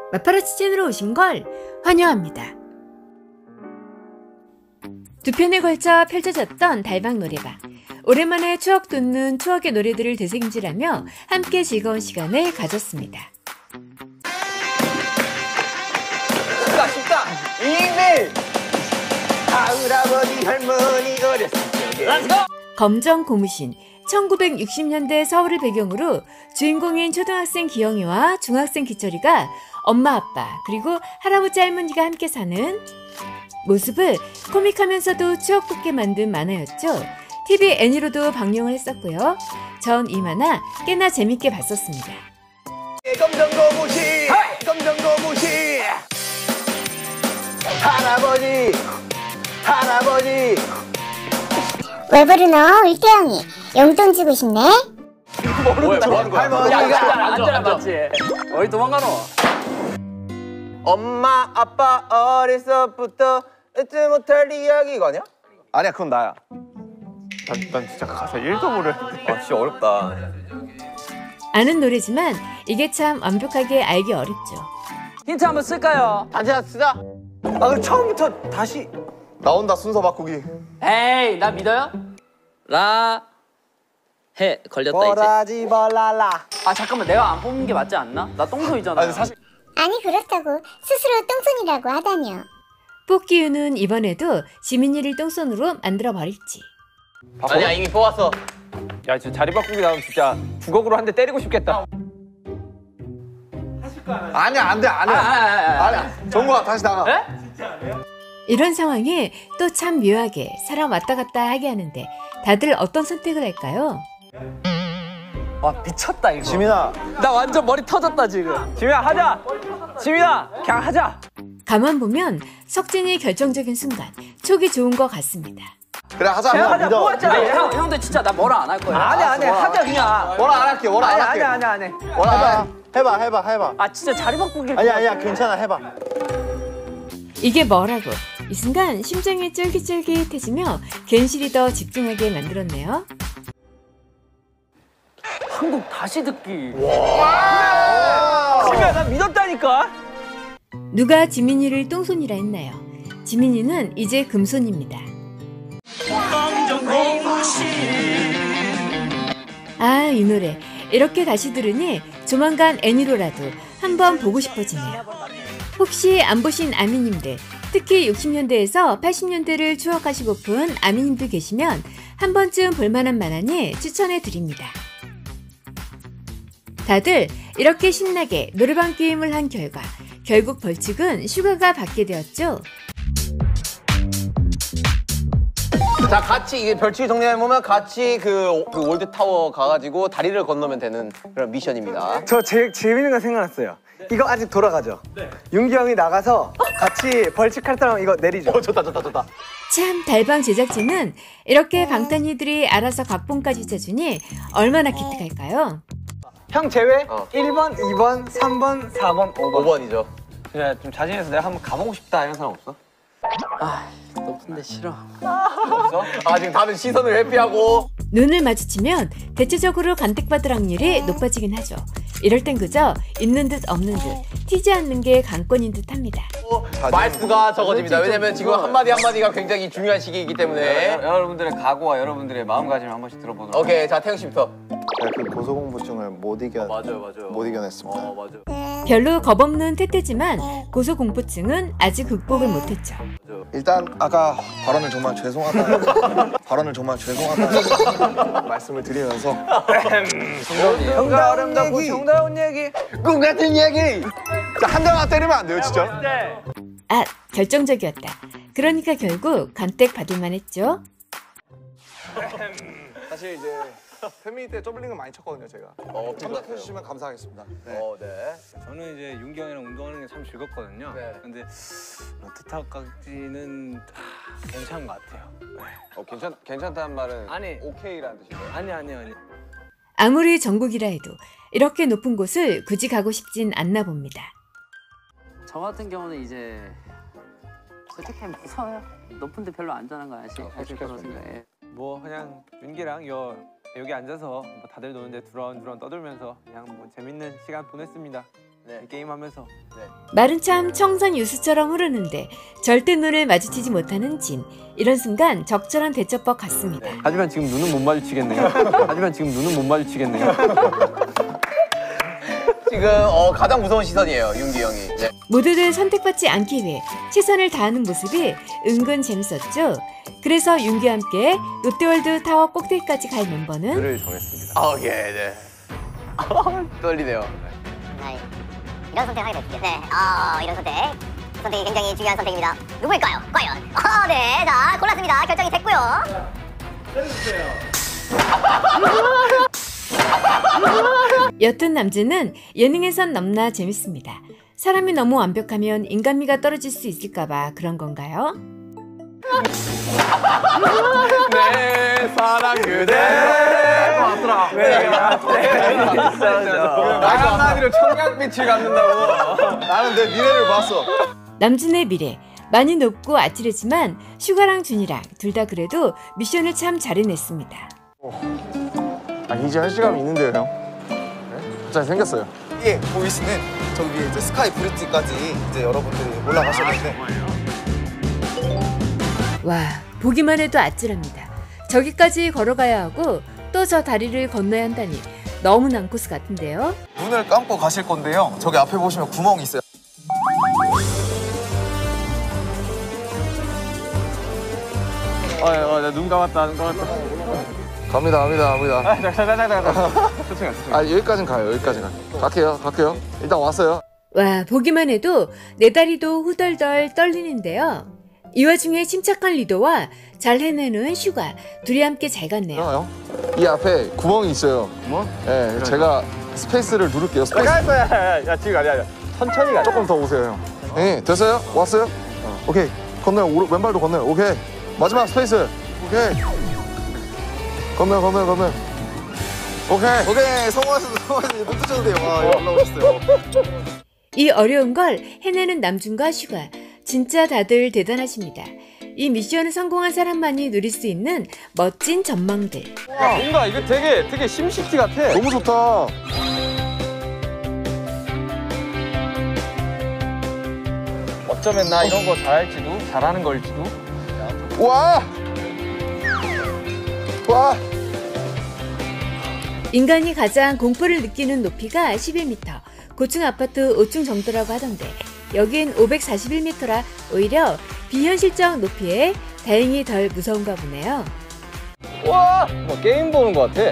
마파라치 채널로 오신 걸 환영합니다. 두 편에 걸쳐 펼쳐졌던 달방 노래방. 오랜만에 추억 돋는 추억의 노래들을 되새김질하며 함께 즐거운 시간을 가졌습니다. 쉽다. 이메일. 할아버지 할머니 어렸을 적에. 검정 고무신. 1960년대 서울을 배경으로 주인공인 초등학생 기영이와 중학생 기철이가 엄마 아빠 그리고 할아버지 할머니가 함께 사는 모습을 코믹하면서도 추억 돋게 만든 만화였죠. TV 애니로도 방영을 했었고요. 전 이 만화 꽤나 재밌게 봤었습니다. 검정 고무신. 검정 고무신. 할아버지. 할아버지. 왜 부르노 울태영이 용돈 주고 싶네. 뭐야 뭐 하는 거야? 할머니가 앉아라 맞지? 어디 도망가노? 엄마 아빠 어릴 적부터 잊지 못할 이야기 이거 아니야? 아니야 그건 나야. 난 진짜 가사 1도 모르. 아 진짜 어렵다. 아는 노래지만 이게 참 완벽하게 알기 어렵죠. 힌트 한번 쓸까요? 다시 쓰자. 아 그럼 처음부터 다시 나온다 순서 바꾸기. 에이 나 믿어요? 해 걸렸다 이제. 버라지 버라라. 아 잠깐만 내가 안 뽑는 게 맞지 않나? 나 똥손이잖아. 아니 사실 아니 그렇다고 스스로 똥손이라고 하다뇨. 뽑기유는 이번에도 지민이를 똥손으로 만들어 버릴지. 아니야 이미 뽑았어. 야 진짜 자리 바꾸기 나오면 진짜 주걱으로 한 대 때리고 싶겠다. 아니야 안돼 아니야. 정국아 다시 나가. 에? 이런 상황에 또 참 묘하게 사람 왔다 갔다 하게 하는데 다들 어떤 선택을 할까요? 와 미쳤다 이거. 지민아. 나 완전 머리 터졌다 지금. 지민아 하자. 지민아 그냥 하자. 가만 보면 석진이 결정적인 순간 촉이 좋은 것 같습니다. 그래 하자. 그냥 형 하자. 믿어. 뽑았잖아. 형들 진짜 나 뭐라 안 할 거야. 아니야 하자 그냥. 뭐라 안 할게 뭐라 안 할게. 안 해. 뭐라 해봐. 아 진짜 자리 바꾸기. 아니야 괜찮아 해봐. 이게 뭐라고? 이 순간 심장이 쫄깃쫄깃해지며 괜시리 더 집중하게 만들었네요. 한국 다시 듣기. 지민아 나 믿었다니까. 누가 지민이를 똥손이라 했나요? 지민이는 이제 금손입니다. 아, 이 노래 이렇게 다시 들으니 조만간 애니로라도 한번 보고 싶어지네요. 혹시 안 보신 아미님들, 특히 60년대에서 80년대를 추억하시고픈 아미님들 계시면 한 번쯤 볼만한 만화니 추천해 드립니다. 다들 이렇게 신나게 노래방 게임을 한 결과 결국 벌칙은 슈가가 받게 되었죠. 자 같이 이게 별칭 정리해보면 같이 그 월드타워 가가지고 다리를 건너면 되는 그런 미션입니다. 저 재밌는 거 생각났어요. 이거 아직 돌아가죠? 네. 윤기 형이 나가서 같이 벌칙할 사람 이거 내리죠. 좋다. 참 달방 제작진은 이렇게 방탄이들이 알아서 각본까지 짜주니 얼마나 기특할까요? 형 제외 1번, 2번, 3번, 4번, 5번. 5번이죠. 그냥 좀 자신해서 내가 한번 가보고 싶다 이런 사람 없어? 아 높은데 싫어. 없어? 아 지금 다들 시선을 회피하고. 눈을 마주치면 대체적으로 간택받을 확률이 높아지긴 하죠. 이럴 땐 그저 있는 듯 없는 듯 튀지 않는 게 관건인 듯 합니다. 말수가 적어집니다. 왜냐면 지금 한마디 한마디가 굉장히 중요한 시기이기 때문에. 여러분들의 각오와 여러분들의 마음가짐을 한 번씩 들어보도록. 오케이 자 태영 씨부터. 그 고소공포증을 못 맞아요. 이겨냈습니다. 맞아요. 별로 겁없는 태태지만 고소공포증은 아직 극복을 못했죠. 일단 아까 발언을 정말 죄송하다 말씀을 드리면서 정다운 아름답고 정다운 얘기. 꿈 같은 얘기. 한 대만 때리면 안 돼요 진짜. 아, 결정적이었다. 그러니까 결국 간택 받을만 했죠. 사실 이제 패밀리 때 더블링을 많이 쳤거든요 제가. 참작해 주시면 감사하겠습니다. 네. 네. 저는 이제 윤기 형이랑 운동하는 게 참 즐겁거든요. 네. 근데 로트탑까지는 괜찮은 것 같아요. 괜찮다는 말은 아니. 오케이라는 뜻인가요? 아니. 아무리 전국이라 해도 이렇게 높은 곳을 굳이 가고 싶진 않나 봅니다. 저 같은 경우는 이제 솔직히 무서워요. 높은 데 별로 안전한 거 아시죠? 사실 그런 생각에. 뭐 그냥 윤기랑 여기 앉아서 뭐 다들 노는데 두런두런 떠들면서 그냥 뭐 재밌는 시간 보냈습니다. 게임하면서. 말은 참 청산 유수처럼 흐르는데 절대 눈을 마주치지 못하는 진. 이런 순간 적절한 대처법 같습니다. 하지만 지금 눈은 못 마주치겠네요. 지금 가장 무서운 시선이에요, 윤기 형이. 네. 모두들 선택받지 않기 위해 최선을 다하는 모습이 은근 재밌었죠. 그래서 윤기와 함께 롯데월드 타워 꼭대기까지 갈 멤버는 를 정했습니다. 예, 네. 떨리네요. 네, 이런 선택을 하게 됐죠. 네, 이런 선택이 굉장히 중요한 선택입니다. 누구일까요? 과연? 네, 자 골랐습니다. 결정이 됐고요. 여튼 남진은 예능에선 너무나 재밌습니다. 사람이 너무 완벽하면 인간미가 떨어질 수 있을까봐 그런 건가요? 내 사랑 그대. 말 한마디로 청량빛을 갖는다고. 나는 내 미래를 봤어. 남진의 미래 많이 높고 아찔하지만 슈가랑 준이랑 둘 다 그래도 미션을 참 잘 해냈습니다. 이제 할 시간이 있는데요, 형. 잘 생겼어요. 이게 보이시는 저기 위에 이제 스카이 브릿지까지 이제 여러분들이 올라가셔야 되는데 와, 보기만 해도 아찔합니다. 저기까지 걸어가야 하고 또 저 다리를 건너야 한다니 너무 난코스 같은데요? 눈을 감고 가실 건데요. 저기 앞에 보시면 구멍이 있어요. 눈 감았다. 갑니다. 여기까진 가요. 갈게요. 일단 왔어요. 와, 보기만 해도 내 다리도 후덜덜 떨리는데요. 이 와중에 침착한 리더와 잘 해내는 슈가 둘이 함께 잘 갔네요. 형, 이 앞에 구멍이 있어요. 구멍? 네, 제가 스페이스를 누를게요. 스페이스. 야, 지금 아니야. 천천히 가. 조금 더 오세요, 형. 네, 됐어요? 왔어요? 오케이. 건너요. 왼발도 건너요. 오케이. 마지막 스페이스. 오케이. 건너요. 오케이 성공하셔도 눈 뜨셔도 돼요. 올라오셨어요. 이 어려운 걸 해내는 남준과 슈가 진짜 다들 대단하십니다. 이 미션을 성공한 사람만이 누릴 수 있는 멋진 전망들. 뭔가 이거 되게 심시티 같아. 너무 좋다. 어쩌면 나 이런 거 잘할지도, 잘하는 걸지도. 와! 인간이 가장 공포를 느끼는 높이가 11m, 고층 아파트 5층 정도라고 하던데 여긴 541m라 오히려 비현실적 높이에 다행히 덜 무서운가 보네요. 와! 뭐 게임 보는 거 같아.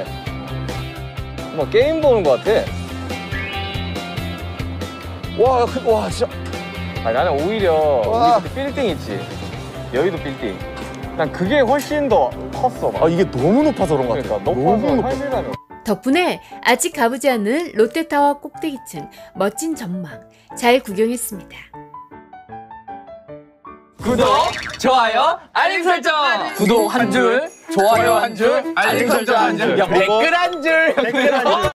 와, 진짜. 아니, 나는 오히려 우리 그때 빌딩 있지. 여의도 빌딩. 난 그게 훨씬 더 컸어. 막. 이게 너무 높아서 그런 것 같아. 그러니까 높아서 현실감이. 덕분에 아직 가보지 않은 롯데타워 꼭대기층 멋진 전망 잘 구경했습니다. 구독, 좋아요, 알림 설정. 구독 한 줄, 좋아요 한 줄, 알림 설정 한 줄, 댓글 한 줄.